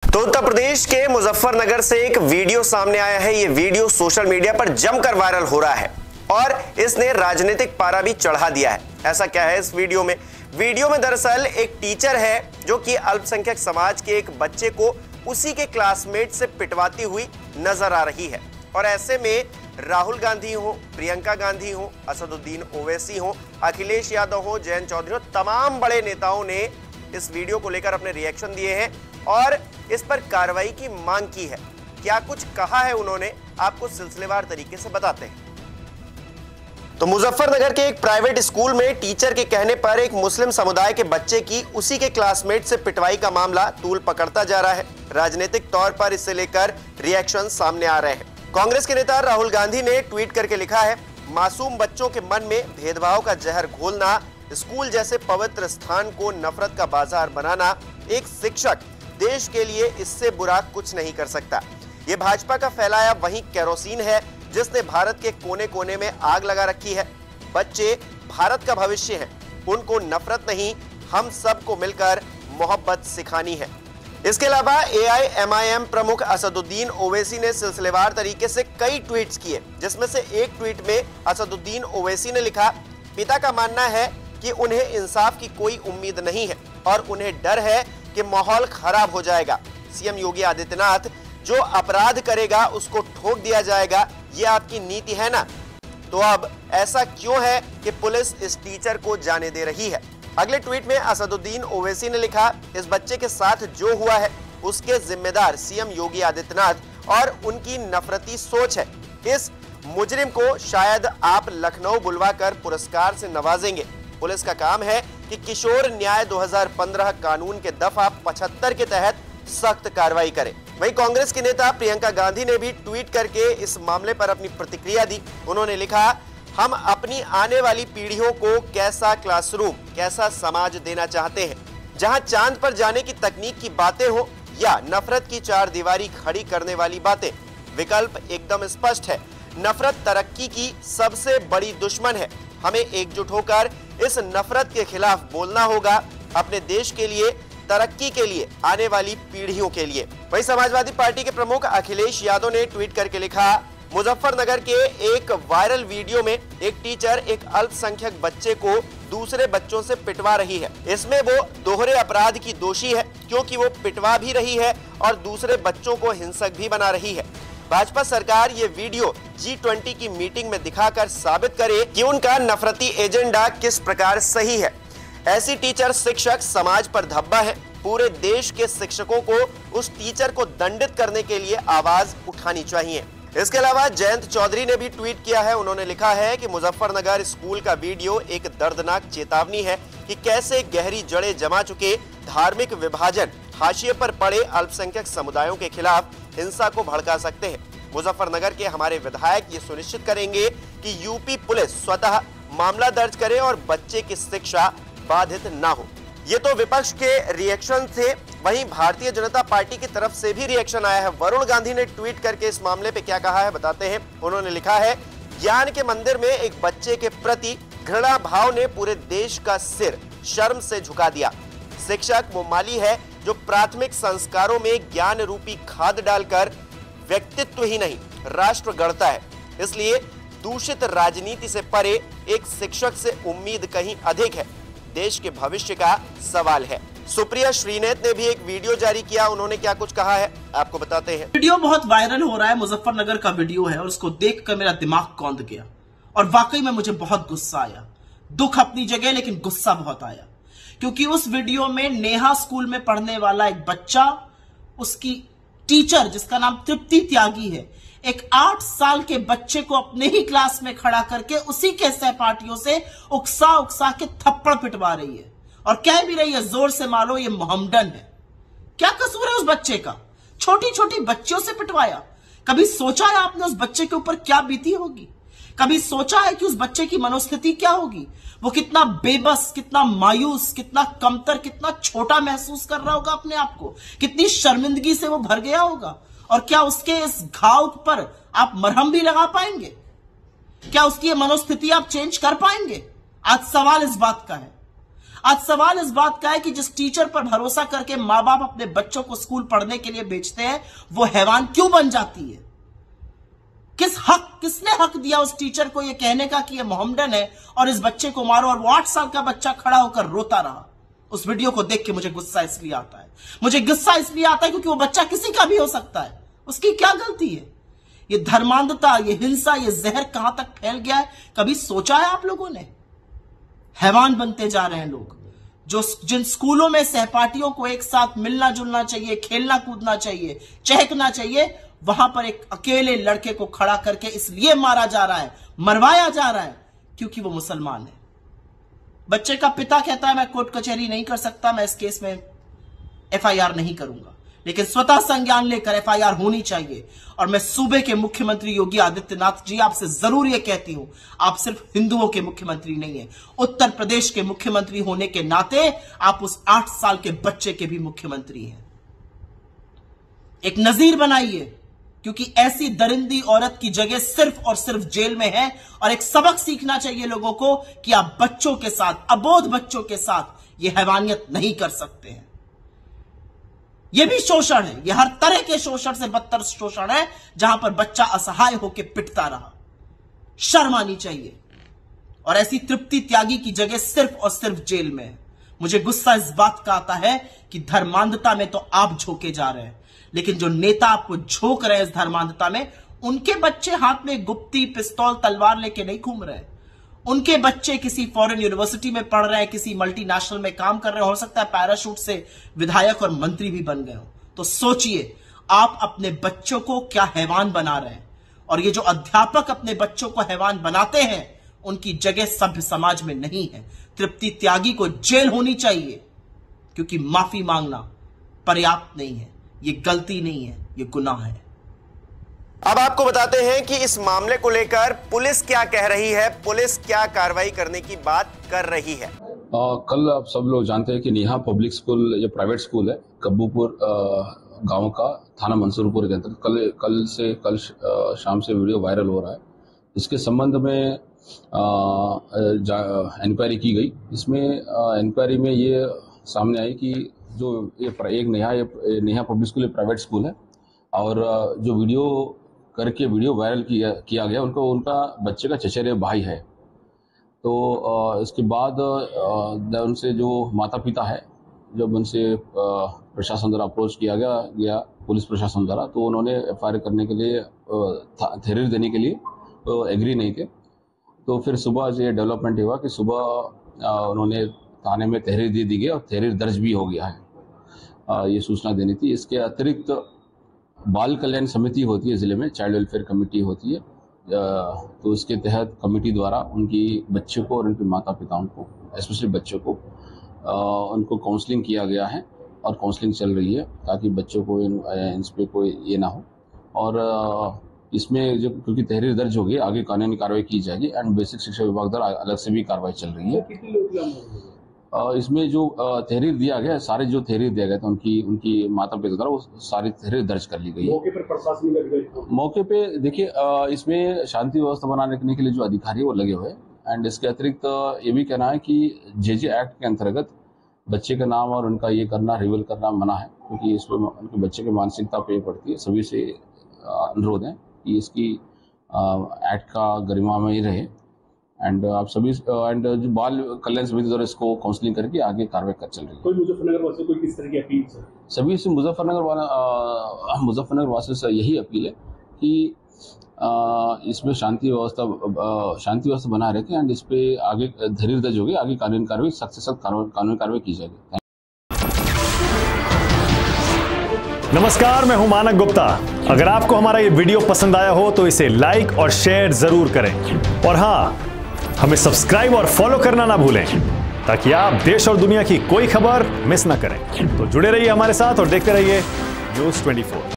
तो उत्तर प्रदेश के मुजफ्फरनगर से एक वीडियो सामने आया है। ये वीडियो सोशल मीडिया पर जमकर वायरल हो रहा है और इसने राजनीतिक पारा भी चढ़ा दिया है। ऐसा क्या है इस वीडियो में? वीडियो में दरअसल एक टीचर है जो कि अल्पसंख्यक समाज के एक बच्चे को उसी के क्लासमेट से पिटवाती हुई नजर आ रही है। और ऐसे में राहुल गांधी हो, प्रियंका गांधी हो, असदुद्दीन ओवैसी हो, अखिलेश यादव हो, जयंत चौधरी हो, तमाम बड़े नेताओं ने इस वीडियो को लेकर अपने रिएक्शन दिए हैं और इस पर कार्रवाई की मांग की है। क्या कुछ कहा है उन्होंने, आपको सिलसिलेवार तरीके से बताते हैं। तो मुजफ्फरनगर के एक प्राइवेट स्कूल में टीचर के कहने पर एक मुस्लिम समुदाय के बच्चे की उसी के क्लासमेट से पिटवाई का मामला तूल पकड़ता जा रहा है। राजनीतिक तौर पर इसे लेकर रिएक्शन सामने आ रहे हैं। कांग्रेस के नेता राहुल गांधी ने ट्वीट करके लिखा है, मासूम बच्चों के मन में भेदभाव का जहर घोलना, स्कूल जैसे पवित्र स्थान को नफरत का बाजार बनाना, एक शिक्षक देश के लिए इससे बुरा कुछ नहीं कर सकता। ये भाजपा का फैलाया वही केरोसिन है जिसने भारत के कोने कोने में आग लगा रखी है। बच्चे भारत का भविष्य हैं, उनको नफरत नहीं, हम सबको मिलकर मोहब्बत सिखानी है। इसके अलावा AIMIM प्रमुख असदुद्दीन ओवैसी ने सिलसिलेवार तरीके से कई ट्वीट्स किए, जिसमें से एक ट्वीट में असदुद्दीन ओवैसी ने लिखा, पिता का मानना है कि उन्हें इंसाफ की कोई उम्मीद नहीं है और उन्हें डर है कि माहौल खराब हो जाएगा। सीएम योगी आदित्यनाथ, जो अपराध करेगा उसको ठोक दिया जाएगा, ये आपकी नीति है ना? तो अब ऐसा क्यों है कि पुलिस इस टीचर को जाने दे रही है? अगले ट्वीट में असदुद्दीन ओवैसी ने लिखा, इस बच्चे के साथ जो हुआ है उसके जिम्मेदार सीएम योगी आदित्यनाथ और उनकी नफरती सोच है। इस मुजरिम को शायद आप लखनऊ बुलवाकर पुरस्कार से नवाजेंगे। पुलिस का काम है कि किशोर न्याय 2015 कानून के दफा 75 के तहत सख्त कार्रवाई करे। वहीं कांग्रेस के नेता प्रियंका गांधी ने भी ट्वीट करके इस मामले पर अपनी प्रतिक्रिया दी। उन्होंने लिखा, हम अपनी आने वाली पीढ़ियों को कैसा क्लासरूम, कैसा समाज देना चाहते हैं, जहां चांद पर जाने की तकनीक की बातें हो या नफरत की चार दीवारी खड़ी करने वाली बातें। विकल्प एकदम स्पष्ट है, नफरत तरक्की की सबसे बड़ी दुश्मन है। हमें एकजुट होकर इस नफरत के खिलाफ बोलना होगा, अपने देश के लिए, तरक्की के लिए, आने वाली पीढ़ियों के लिए। वहीं समाजवादी पार्टी के प्रमुख अखिलेश यादव ने ट्वीट करके लिखा, मुजफ्फरनगर के एक वायरल वीडियो में एक टीचर एक अल्पसंख्यक बच्चे को दूसरे बच्चों से पिटवा रही है। इसमें वो दोहरे अपराध की दोषी है, क्योंकि वो पिटवा भी रही है और दूसरे बच्चों को हिंसक भी बना रही है। भाजपा सरकार ये वीडियो G20 की मीटिंग में दिखाकर साबित करे कि उनका नफरती एजेंडा किस प्रकार सही है। ऐसी टीचर शिक्षक समाज पर धब्बा है। पूरे देश के शिक्षकों को उस टीचर को दंडित करने के लिए आवाज उठानी चाहिए। इसके अलावा जयंत चौधरी ने भी ट्वीट किया है। उन्होंने लिखा है कि मुजफ्फरनगर स्कूल का वीडियो एक दर्दनाक चेतावनी है कि कैसे गहरी जड़ें जमा चुके धार्मिक विभाजन हाशिए पर पड़े अल्पसंख्यक समुदायों के खिलाफ हिंसा को भड़का सकते हैं। मुजफ्फरनगर के हमारे विधायक ये सुनिश्चित करेंगे कि यूपी पुलिस स्वतः मामला दर्ज करे और बच्चे की शिक्षा बाधित ना हो। ये तो विपक्ष के रिएक्शन थे। वहीं भारतीय जनता पार्टी की तरफ से भी रिएक्शन आया है। वरुण गांधी ने ट्वीट करके इस मामले पे क्या कहा है बताते हैं। उन्होंने लिखा है, ज्ञान के मंदिर में एक बच्चे के प्रति घृणा भाव ने पूरे देश का सिर शर्म से झुका दिया। शिक्षक वो माली है जो प्राथमिक संस्कारों में ज्ञान रूपी खाद डालकर व्यक्तित्व ही नहीं राष्ट्र गढ़ता है। इसलिए दूषित राजनीति से परे एक शिक्षक से उम्मीद कहीं अधिक है। देश के भविष्य का सवाल है। सुप्रिया श्रीनेत ने भी एक वीडियो जारी किया। उन्होंने क्या कुछ कहा है आपको बताते हैं। वीडियो बहुत वायरल हो रहा है, मुजफ्फरनगर का वीडियो है और उसको देखकर मेरा दिमाग कौंध गया और वाकई में मुझे बहुत गुस्सा आया। दुख अपनी जगह, लेकिन गुस्सा बहुत आया, क्योंकि उस वीडियो में नेहा स्कूल में पढ़ने वाला एक बच्चा, उसकी टीचर जिसका नाम तृप्ति त्यागी है, एक 8 साल के बच्चे को अपने ही क्लास में खड़ा करके उसी के सहपाठियों से उकसा उकसा के थप्पड़ पिटवा रही है और कह भी रही है जोर से मारो ये मोहम्मडन है। क्या कसूर है उस बच्चे का? छोटी छोटी बच्चियों से पिटवाया। कभी सोचा है आपने उस बच्चे के ऊपर क्या बीती होगी? कभी सोचा है कि उस बच्चे की मनोस्थिति क्या होगी? वो कितना बेबस, कितना मायूस, कितना कमतर, कितना छोटा महसूस कर रहा होगा अपने आप को, कितनी शर्मिंदगी से वो भर गया होगा। और क्या उसके इस घाव पर आप मरहम भी लगा पाएंगे? क्या उसकी मनोस्थिति आप चेंज कर पाएंगे? आज सवाल इस बात का है। आज सवाल इस बात का है कि जिस टीचर पर भरोसा करके मां बाप अपने बच्चों को स्कूल पढ़ने के लिए भेजते हैं, वो हैवान क्यों बन जाती है? किसने हक दिया उस टीचर को यह कहने का कि यह मोहम्मडन है और इस बच्चे को मारो? और वो 8 साल का बच्चा खड़ा होकर रोता रहा। उस वीडियो को देख के मुझे गुस्सा इसलिए आता है, क्योंकि वो बच्चा किसी का भी हो सकता है। उसकी क्या गलती है? ये धर्मांधता, ये हिंसा, ये जहर कहां तक फैल गया है, कभी सोचा है आप लोगों ने? हैवान बनते जा रहे हैं लोग। जिन स्कूलों में सहपाठियों को एक साथ मिलना जुलना चाहिए, खेलना कूदना चाहिए, चहकना चाहिए, वहां पर एक अकेले लड़के को खड़ा करके इसलिए मारा जा रहा है, मरवाया जा रहा है क्योंकि वो मुसलमान है। बच्चे का पिता कहता है मैं कोर्ट कचहरी नहीं कर सकता, मैं इस केस में एफआईआर नहीं करूंगा, लेकिन स्वतः संज्ञान लेकर एफआईआर होनी चाहिए। और मैं सूबे के मुख्यमंत्री योगी आदित्यनाथ जी आपसे जरूर यह कहती हूं, आप सिर्फ हिंदुओं के मुख्यमंत्री नहीं है, उत्तर प्रदेश के मुख्यमंत्री होने के नाते आप उस 8 साल के बच्चे के भी मुख्यमंत्री हैं। एक नजीर बनाइए, क्योंकि ऐसी दरिंदी औरत की जगह सिर्फ और सिर्फ जेल में है। और एक सबक सीखना चाहिए लोगों को कि आप बच्चों के साथ, अबोध बच्चों के साथ यह हैवानियत नहीं कर सकते हैं। यह भी शोषण है, यह हर तरह के शोषण से बदतर शोषण है, जहां पर बच्चा असहाय होकर पिटता रहा। शर्म आनी चाहिए। और ऐसी तृप्ति त्यागी की जगह सिर्फ और सिर्फ जेल में है। मुझे गुस्सा इस बात का आता है कि धर्मांधता में तो आप झोंके जा रहे हैं, लेकिन जो नेता आपको झोंक रहे हैं इस धर्मांधता में, उनके बच्चे हाथ में गुप्ती, पिस्तौल, तलवार लेके नहीं घूम रहे। उनके बच्चे किसी फॉरेन यूनिवर्सिटी में पढ़ रहे हैं, किसी मल्टीनेशनल में काम कर रहे हो सकता है पैराशूट से विधायक और मंत्री भी बन गए हो। तो सोचिए, आप अपने बच्चों को क्या हैवान बना रहे हैं। और ये जो अध्यापक अपने बच्चों को हैवान बनाते हैं, उनकी जगह सभ्य समाज में नहीं है। तृप्ति त्यागी को जेल होनी चाहिए, क्योंकि माफी मांगना पर्याप्त नहीं है, ये गलती नहीं है, ये गुनाह है। अब आपको बताते हैं कि इस मामले को लेकर पुलिस क्या कह रही है, पुलिस क्या कार्रवाई करने की बात कर रही है। कल आप सब लोग जानते हैं कि नेहा पब्लिक स्कूल, जो प्राइवेट स्कूल है, कब्बूपुर गांव का, थाना मंसूरपुर के अंदर कल शाम से वीडियो वायरल हो रहा है। इसके संबंध में इंक्वायरी की गई। इसमें इंक्वायरी में ये सामने आई कि जो एक Neha public school private school है, और जो वीडियो वायरल किया गया, उनका बच्चे का चचेरे भाई है। तो इसके बाद उनसे जो माता पिता है, जब उनसे प्रशासन द्वारा अप्रोच किया गया पुलिस प्रशासन द्वारा, तो उन्होंने एफआईआर करने के लिए, तहरीर देने के लिए एग्री नहीं थे। तो फिर सुबह ये डेवलपमेंट हुआ कि सुबह उन्होंने थाने में तहरीर दे दी गई और तहरीर दर्ज भी हो गया है। ये सूचना देनी थी। इसके अतिरिक्त बाल कल्याण समिति होती है ज़िले में, चाइल्ड वेलफेयर कमेटी होती है, तो उसके तहत कमेटी द्वारा उनकी बच्चों को और उनके माता पिताओं को, स्पेशली बच्चों को, उनको काउंसलिंग किया गया है और काउंसलिंग चल रही है, ताकि बच्चों को इन पर कोई ये ना हो। और इसमें जो, क्योंकि तहरीर दर्ज होगी, आगे कानूनी कार्रवाई की जाएगी। एंड बेसिक शिक्षा विभाग द्वारा अलग से भी कार्रवाई चल रही है। इसमें जो तहरीर दिया गया, सारे जो तहरीर दिया गया था उनकी माता पिता द्वारा, वो सारी तहरीर दर्ज कर ली गई है। मौके पर प्रशासनिक अधिकारी, मौके पे देखिए, इसमें शांति व्यवस्था बनाने रखने के लिए जो अधिकारी वो लगे हुए हैं। एंड इसके अतिरिक्त ये भी कहना है कि जेजे एक्ट के अंतर्गत बच्चे का नाम और उनका ये करना, रिवील करना मना है, क्योंकि इसमें उनके बच्चे की मानसिकता पे पड़ती है। सभी से अनुरोध है कि इसकी एक्ट का गरिमा में ही रहे। एंड आप सभी एंड जो बाल कल्याण समिति द्वारा इसको काउंसलिंग करके आगे कार्रवाई कर चल रही है। कोई मुजफ्फरनगर वासी कोई किस तरह की अपील सर? सभी से मुजफ्फरनगर वासी से यही अपील है कि इसमें शांति व्यवस्था बनाए रखें। एंड इस पे आगे धैर्य दर्ज होगी, आगे कानूनी कार्रवाई, सख्त से सख्त कानूनी कार्रवाई की जाएगी। नमस्कार, मैं हूं मानक गुप्ता। अगर आपको हमारा ये वीडियो पसंद आया हो तो इसे लाइक और शेयर जरूर करें, और हाँ, हमें सब्सक्राइब और फॉलो करना ना भूलें, ताकि आप देश और दुनिया की कोई खबर मिस ना करें। तो जुड़े रहिए हमारे साथ और देखते रहिए News 24।